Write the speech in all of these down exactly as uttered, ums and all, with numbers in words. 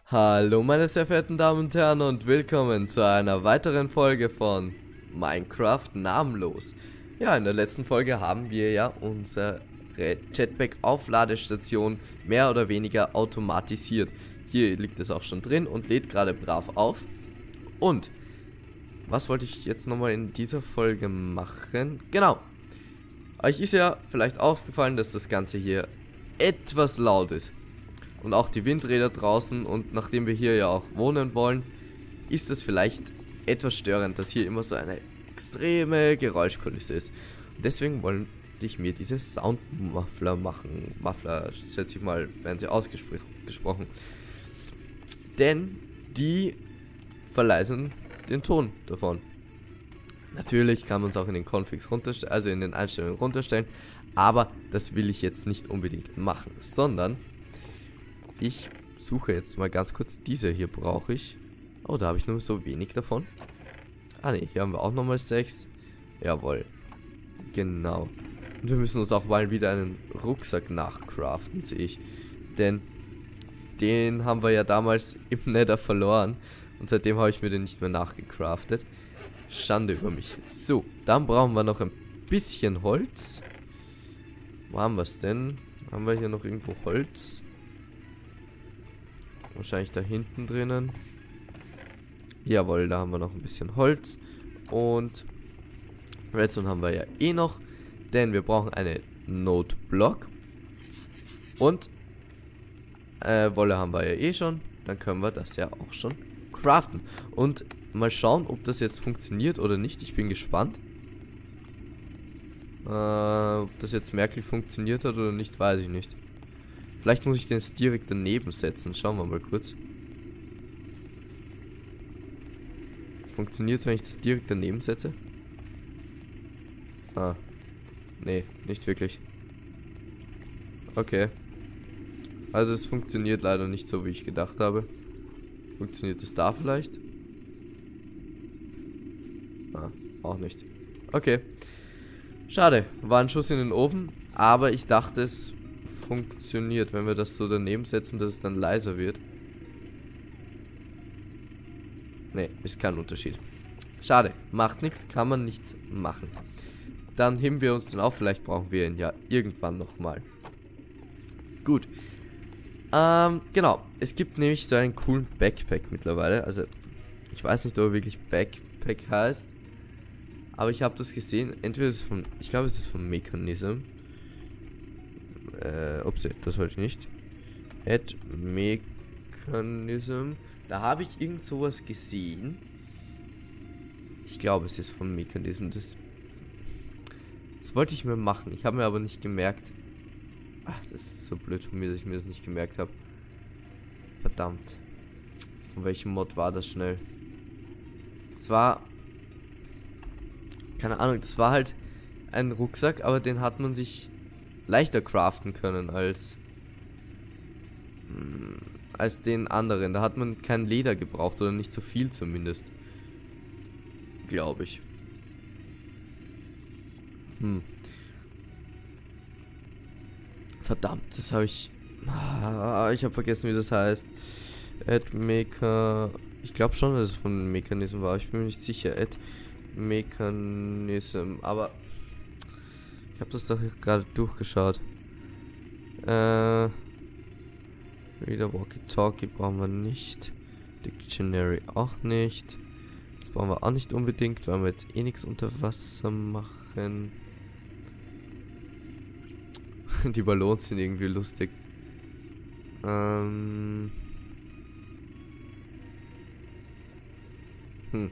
Hallo meine sehr verehrten Damen und Herren und willkommen zu einer weiteren Folge von Minecraft namenlos. Ja, in der letzten Folge haben wir ja unsere Jetpack-Aufladestation mehr oder weniger automatisiert. Hier liegt es auch schon drin und lädt gerade brav auf. Und was wollte ich jetzt nochmal in dieser Folge machen? Genau. Euch ist ja vielleicht aufgefallen, dass das Ganze hier etwas laut ist. Und auch die Windräder draußen, und nachdem wir hier ja auch wohnen wollen, ist es vielleicht etwas störend, dass hier immer so eine extreme Geräuschkulisse ist. Und deswegen wollte ich mir diese Soundmuffler machen. Muffler, schätze ich mal, werden sie ausgesprochen. Denn die verleisen den Ton davon. Natürlich kann man es auch in den Configs runterstellen, also in den Einstellungen runterstellen, aber das will ich jetzt nicht unbedingt machen, sondern ich suche jetzt mal ganz kurz diese. Hier brauche ich. Oh, da habe ich nur so wenig davon. Ah ne, hier haben wir auch nochmal sechs. Jawohl. Genau. Und wir müssen uns auch mal wieder einen Rucksack nachcraften, sehe ich. Denn den haben wir ja damals im Nether verloren. Und seitdem habe ich mir den nicht mehr nachgecraftet. Schande über mich. So, dann brauchen wir noch ein bisschen Holz. Wo haben wir es denn? Haben wir hier noch irgendwo Holz? Wahrscheinlich da hinten drinnen. Jawohl, da haben wir noch ein bisschen Holz. Und Redstone haben wir ja eh noch. Denn wir brauchen eine Noteblock. Und äh, Wolle haben wir ja eh schon. Dann können wir das ja auch schon craften. Und mal schauen, ob das jetzt funktioniert oder nicht. Ich bin gespannt. Äh, ob das jetzt merklich funktioniert hat oder nicht, weiß ich nicht. Vielleicht muss ich den jetzt direkt daneben setzen. Schauen wir mal kurz. Funktioniert es, wenn ich das direkt daneben setze? Ah. Nee, nicht wirklich. Okay. Also es funktioniert leider nicht so, wie ich gedacht habe. Funktioniert es da vielleicht? Ah, auch nicht. Okay. Schade. War ein Schuss in den Ofen. Aber ich dachte, es funktioniert, wenn wir das so daneben setzen, dass es dann leiser wird. Ne, ist kein Unterschied. Schade, macht nichts, kann man nichts machen. Dann heben wir uns den auf, vielleicht brauchen wir ihn ja irgendwann nochmal. Gut. Ähm, genau, es gibt nämlich so einen coolen Backpack mittlerweile. Also, ich weiß nicht, ob er wirklich Backpack heißt. Aber ich habe das gesehen, entweder ist es von, ich glaube es ist von Mechanism. Äh, ups, das wollte ich nicht. At Mechanism. Da habe ich irgend sowas gesehen. Ich glaube, es ist von Mechanism. Das, das wollte ich mir machen. Ich habe mir aber nicht gemerkt. Ach, das ist so blöd von mir, dass ich mir das nicht gemerkt habe. Verdammt. Von welchem Mod war das schnell? Es war... Keine Ahnung, das war halt ein Rucksack, aber den hat man sich leichter craften können als mh, als den anderen. Da hat man kein Leder gebraucht oder nicht so viel zumindest. Glaube ich. Hm. Verdammt, das habe ich... Ah, ich habe vergessen, wie das heißt. Ad Maker... Ich glaube schon, dass es von Mechanism war. Ich bin mir nicht sicher. Ad Mechanism. Aber... Ich habe das doch gerade durchgeschaut. Äh... Reader Walkie-Talkie brauchen wir nicht. Dictionary auch nicht. Das brauchen wir auch nicht unbedingt, weil wir jetzt eh nichts unter Wasser machen. Die Ballons sind irgendwie lustig. Ähm. Hm.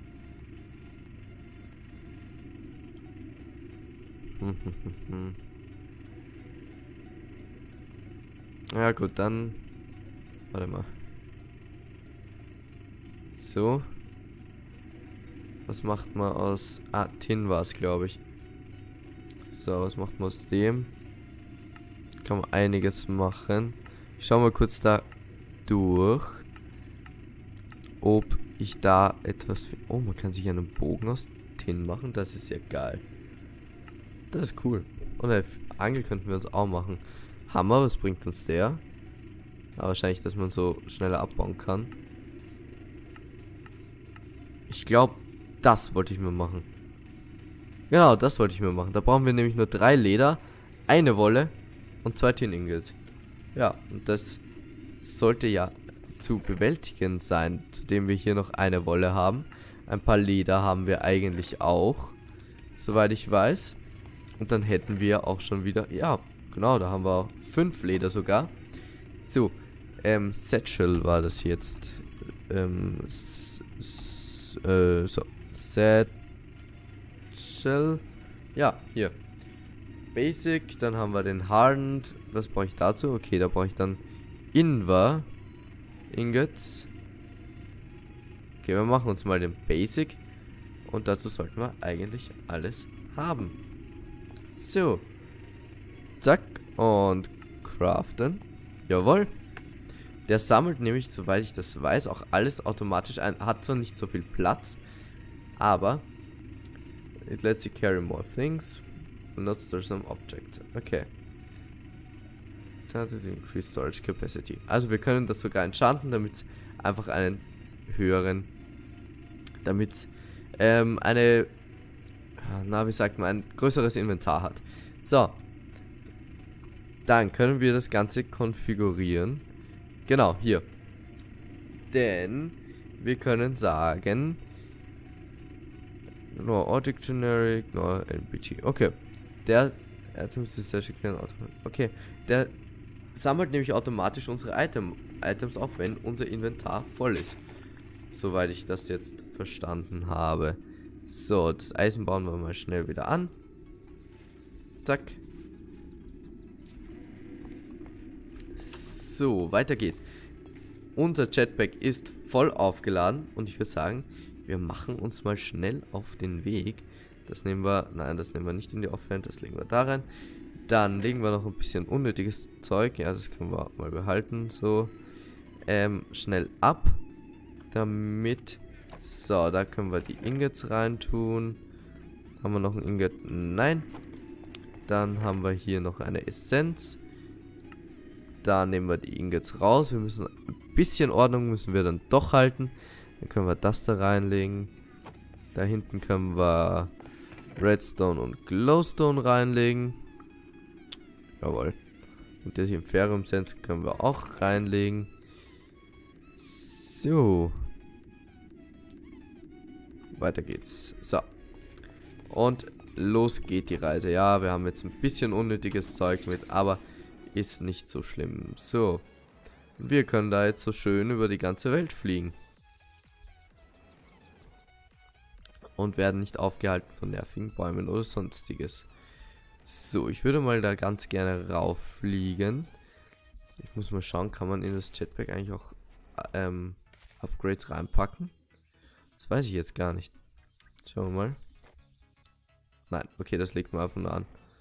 Hm, hm, hm, hm. Ja gut, dann... Warte mal. So. Was macht man aus... Ah, Tin war es, glaube ich. So, was macht man aus dem? Kann man einiges machen. Ich schau mal kurz da durch. Ob ich da etwas... Oh, man kann sich einen Bogen aus Tin machen. Das ist ja geil. Das ist cool. Und eine Angel könnten wir uns auch machen. Hammer, was bringt uns der? Aber wahrscheinlich, dass man so schneller abbauen kann. Ich glaube, das wollte ich mir machen. Genau, das wollte ich mir machen. Da brauchen wir nämlich nur drei Leder, eine Wolle und zwei Tin Ingots. Ja, und das sollte ja zu bewältigen sein, zudem wir hier noch eine Wolle haben. Ein paar Leder haben wir eigentlich auch, soweit ich weiß. Und dann hätten wir auch schon wieder, ja, genau, da haben wir auch fünf Leder sogar. So, ähm, Satchel war das jetzt. Ähm, s, s, äh, so, Satchel. Ja, hier. Basic, dann haben wir den Hardened. Was brauche ich dazu? Okay, da brauche ich dann Invar Ingots. Okay, wir machen uns mal den Basic. Und dazu sollten wir eigentlich alles haben. So. Zack. Und craften. Jawohl. Der sammelt nämlich, soweit ich das weiß, auch alles automatisch ein. Hat zwar nicht so viel Platz, aber it lets you carry more things, but not store some objects. Okay. Increase storage capacity. Also wir können das sogar enchanten, damit es einfach einen höheren, damit ähm, eine, na wie sagt man, ein größeres Inventar hat. So. Dann können wir das Ganze konfigurieren. Genau, hier. Denn wir können sagen, no Auto Generic, no N P G. Okay. Der Okay. Der sammelt nämlich automatisch unsere Item, Items auf, wenn unser Inventar voll ist. Soweit ich das jetzt verstanden habe. So, das Eisen bauen wir mal schnell wieder an. Zack. So, weiter geht's. Unser Jetpack ist voll aufgeladen und ich würde sagen, wir machen uns mal schnell auf den Weg. Das nehmen wir, nein, das nehmen wir nicht in die Offhand, das legen wir da rein. Dann legen wir noch ein bisschen unnötiges Zeug, ja, das können wir mal behalten, so. Ähm, schnell ab, damit, so, da können wir die Ingots reintun. Haben wir noch ein Ingot? Nein. Dann haben wir hier noch eine Essenz. Da nehmen wir die Ingots raus. Wir müssen ein bisschen Ordnung müssen wir dann doch halten. Dann können wir das da reinlegen. Da hinten können wir Redstone und Glowstone reinlegen. Jawohl. Und das Inferium Sense können wir auch reinlegen. So. Weiter geht's. So. Und los geht die Reise. Ja, wir haben jetzt ein bisschen unnötiges Zeug mit, aber ist nicht so schlimm. So. Wir können da jetzt so schön über die ganze Welt fliegen. Und werden nicht aufgehalten von nervigen Bäumen oder sonstiges. So, ich würde mal da ganz gerne rauffliegen. Ich muss mal schauen, kann man in das Jetpack eigentlich auch ähm, Upgrades reinpacken? Das weiß ich jetzt gar nicht. Schauen wir mal. Nein, okay, das legt man einfach nur an.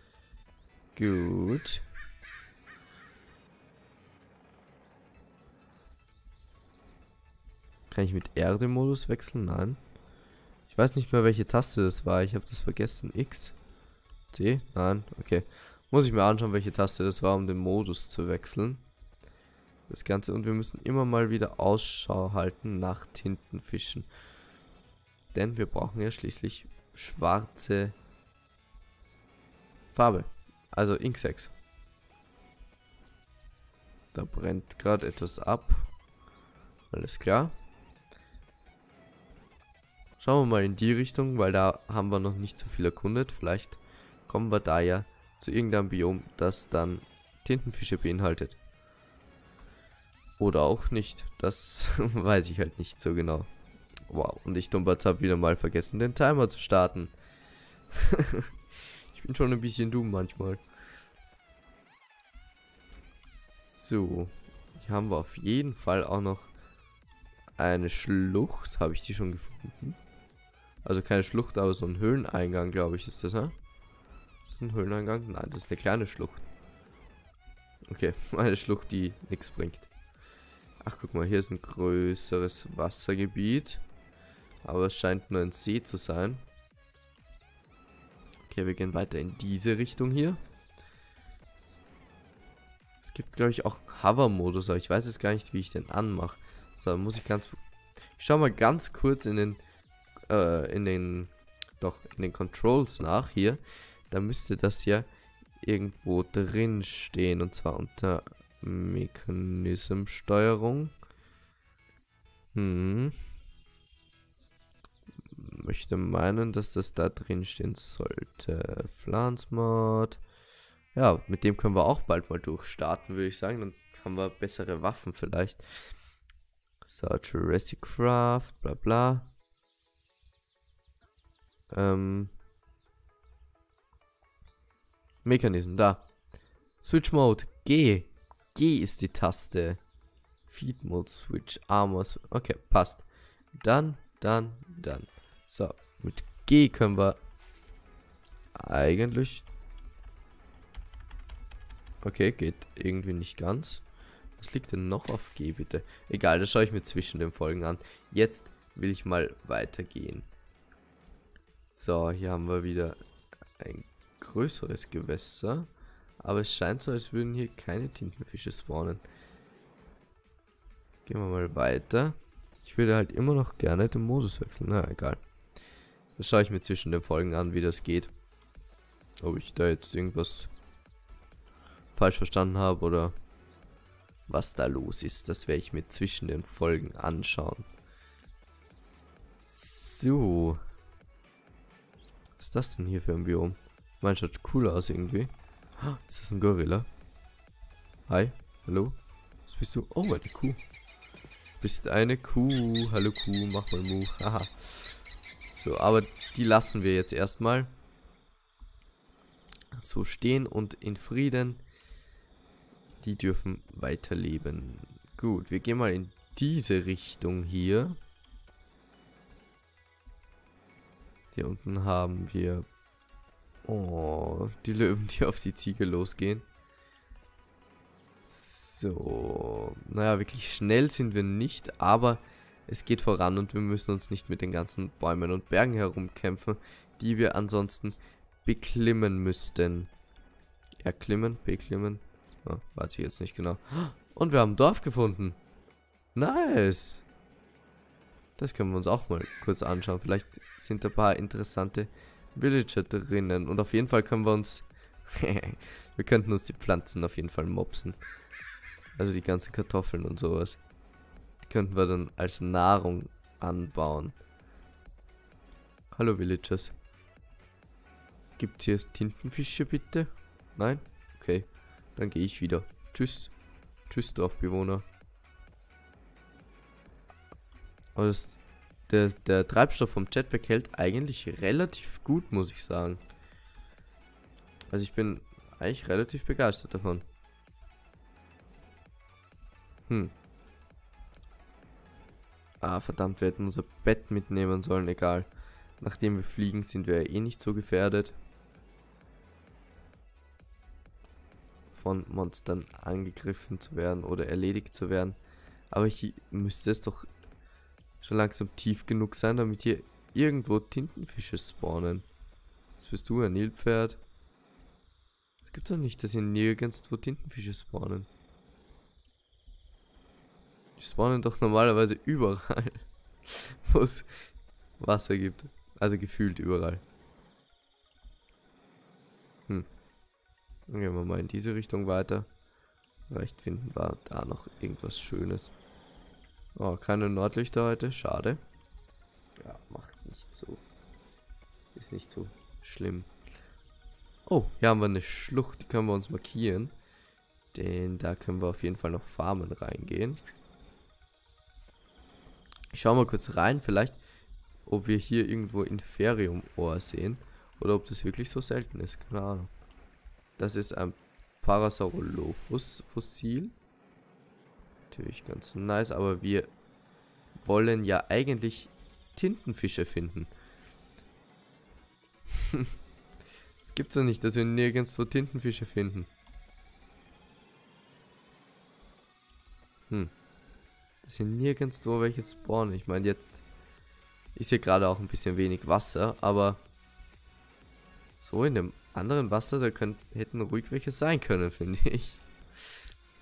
Gut. Kann ich mit Erde-Modus wechseln? Nein. Ich weiß nicht mehr, welche Taste das war. Ich habe das vergessen. X? C? Nein. Okay. Muss ich mir anschauen, welche Taste das war, um den Modus zu wechseln. Das Ganze. Und wir müssen immer mal wieder Ausschau halten nach Tintenfischen. Denn wir brauchen ja schließlich schwarze Farbe. Also Inksex. Da brennt gerade etwas ab. Alles klar. Schauen wir mal in die Richtung, weil da haben wir noch nicht so viel erkundet. Vielleicht kommen wir da ja zu irgendeinem Biom, das dann Tintenfische beinhaltet. Oder auch nicht. Das weiß ich halt nicht so genau. Wow, und ich Dumbatz habe wieder mal vergessen, den Timer zu starten. Ich bin schon ein bisschen dumm manchmal. So, hier haben wir auf jeden Fall auch noch eine Schlucht. Habe ich die schon gefunden? Also keine Schlucht, aber so ein Höhleneingang, glaube ich, ist das, ne? Ist das ein Höhleneingang? Nein, das ist eine kleine Schlucht. Okay, eine Schlucht, die nichts bringt. Ach, guck mal, hier ist ein größeres Wassergebiet. Aber es scheint nur ein See zu sein. Okay, wir gehen weiter in diese Richtung hier. Es gibt, glaube ich, auch einen Hover-Modus, aber ich weiß jetzt gar nicht, wie ich den anmache. So, muss ich ganz... Ich schau mal ganz kurz in den... Äh, in den... Doch, in den Controls nach hier. Da müsste das ja irgendwo drin stehen. Und zwar unter Mechanism-Steuerung. Hm. Möchte meinen, dass das da drin stehen sollte. Pflanzmod. Ja, mit dem können wir auch bald mal durchstarten, würde ich sagen. Dann haben wir bessere Waffen vielleicht. So, Jurassic Craft, bla bla. Ähm. Mechanism, da. Switch Mode, G. G ist die Taste. Feed Mode, Switch, Armors. Okay, passt. Dann, dann, dann. So, mit G können wir eigentlich... Okay, geht irgendwie nicht ganz. Was liegt denn noch auf G, bitte? Egal, das schaue ich mir zwischen den Folgen an. Jetzt will ich mal weitergehen. So, hier haben wir wieder ein größeres Gewässer. Aber es scheint so, als würden hier keine Tintenfische spawnen. Gehen wir mal weiter. Ich würde halt immer noch gerne den Modus wechseln. Na, egal. Das schaue ich mir zwischen den Folgen an, wie das geht. Ob ich da jetzt irgendwas falsch verstanden habe oder was da los ist. Das werde ich mir zwischen den Folgen anschauen. So. Was ist das denn hier für ein Biom? Mein, schaut cool aus irgendwie. Ist das ein Gorilla? Hi, hallo? Was bist du? Oh, eine Kuh. Bist eine Kuh. Hallo Kuh, mach mal Mu. Haha. So, aber die lassen wir jetzt erstmal so stehen und in Frieden. Die dürfen weiterleben. Gut, wir gehen mal in diese Richtung hier. Hier unten haben wir... Oh, die Löwen, die auf die Ziege losgehen. So, naja, wirklich schnell sind wir nicht, aber es geht voran und wir müssen uns nicht mit den ganzen Bäumen und Bergen herumkämpfen, die wir ansonsten beklimmen müssten. Erklimmen, beklimmen, oh, weiß ich jetzt nicht genau. Und wir haben ein Dorf gefunden. Nice. Das können wir uns auch mal kurz anschauen. Vielleicht sind da ein paar interessante Villager drinnen. Und auf jeden Fall können wir uns... wir könnten uns die Pflanzen auf jeden Fall mopsen. Also die ganzen Kartoffeln und sowas. Die könnten wir dann als Nahrung anbauen. Hallo Villagers. Gibt es hier Tintenfische bitte? Nein? Okay. Dann gehe ich wieder. Tschüss. Tschüss Dorfbewohner. Aber das, der, der Treibstoff vom Jetpack hält eigentlich relativ gut, muss ich sagen. Also ich bin eigentlich relativ begeistert davon. Hm. Ah, verdammt, wir hätten unser Bett mitnehmen sollen, egal. Nachdem wir fliegen, sind wir ja eh nicht so gefährdet, von Monstern angegriffen zu werden oder erledigt zu werden. Aber hier müsste es doch schon langsam tief genug sein, damit hier irgendwo Tintenfische spawnen. Was bist du, ein Nilpferd? Es gibt doch nicht, dass hier nirgendwo Tintenfische spawnen. Die spawnen doch normalerweise überall, wo es Wasser gibt. Also gefühlt überall. Hm. Dann gehen wir mal in diese Richtung weiter. Vielleicht finden wir da noch irgendwas Schönes. Oh, keine Nordlichter heute. Schade. Ja, macht nicht so. Ist nicht so schlimm. Oh, hier haben wir eine Schlucht. Die können wir uns markieren. Denn da können wir auf jeden Fall noch Farmen reingehen. Ich schau mal kurz rein. Vielleicht, ob wir hier irgendwo Inferium-Ohr sehen. Oder ob das wirklich so selten ist. Keine Ahnung. Das ist ein Parasaurolophus-Fossil. Natürlich ganz nice, aber wir wollen ja eigentlich Tintenfische finden. Es gibt's doch nicht, dass wir nirgendwo Tintenfische finden. Hm. Das sind nirgendwo welche spawnen. Ich meine, jetzt ist hier gerade auch ein bisschen wenig Wasser, aber so in dem anderen Wasser, da könnt, hätten ruhig welche sein können, finde ich.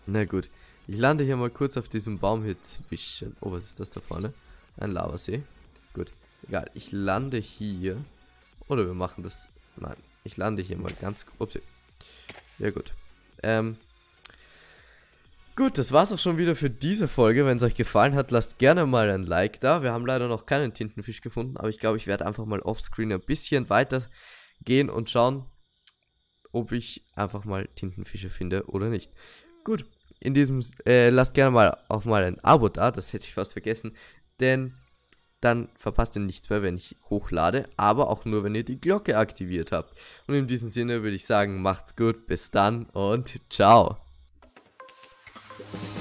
Na gut. Ich lande hier mal kurz auf diesem Baum hier zwischen. Oh, was ist das da vorne? Ein Lavasee. Gut. Egal. Ich lande hier. Oder wir machen das. Nein. Ich lande hier mal ganz. Ups. Ja, gut. Ähm. Gut, das war's auch schon wieder für diese Folge. Wenn es euch gefallen hat, lasst gerne mal ein Like da. Wir haben leider noch keinen Tintenfisch gefunden, aber ich glaube, ich werde einfach mal offscreen ein bisschen weiter gehen und schauen, ob ich einfach mal Tintenfische finde oder nicht. Gut, in diesem, äh, lasst gerne mal auch mal ein Abo da, das hätte ich fast vergessen, denn dann verpasst ihr nichts mehr, wenn ich hochlade, aber auch nur, wenn ihr die Glocke aktiviert habt. Und in diesem Sinne würde ich sagen, macht's gut, bis dann und ciao.